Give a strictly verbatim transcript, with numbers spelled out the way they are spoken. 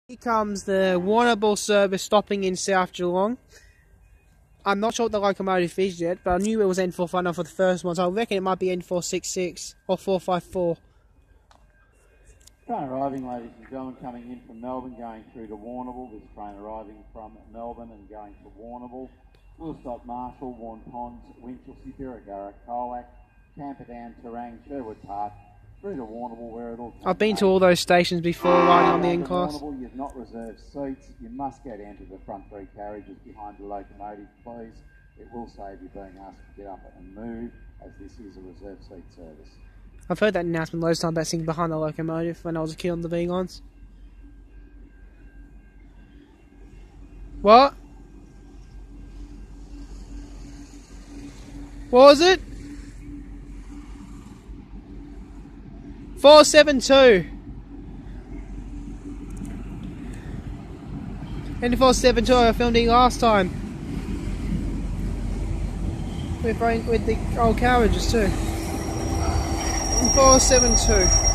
Here comes the Warrnambool service stopping in South Geelong. I'm not sure what the locomotive is yet, but I knew it was N four five nine for the first one, so I reckon it might be N four sixty-six or four five four. Train arriving, ladies and gentlemen, coming in from Melbourne, going through to Warrnambool. This train arriving from Melbourne and going to Warrnambool. We'll stop Marshall, Warren Ponds, Winchelsea, Birregurra, Colac, Camperdown, Terang, Sherwood Park, through to Warrnambool, where it'll... I've been to all those stations before riding on the N-Class. Warrnambool, you've not reserved seats. You must get down to the front three carriages behind the locomotive, please. It will save you being asked to get up and move, as this is a reserved seat service. I've heard that announcement loads of times about sitting behind the locomotive when I was a kid on the V lines. What? What was it? four seven two. N four seventy-two I filmed it last time. With, with the old carriages too. four seven two.